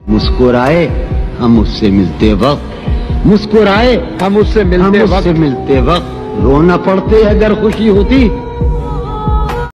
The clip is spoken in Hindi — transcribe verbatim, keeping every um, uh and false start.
मुस्कुराए हम उससे मिलते वक्त, मुस्कुराए हम उससे मिलते हम उससे मिलते वक्त रोना पड़ते अगर खुशी होती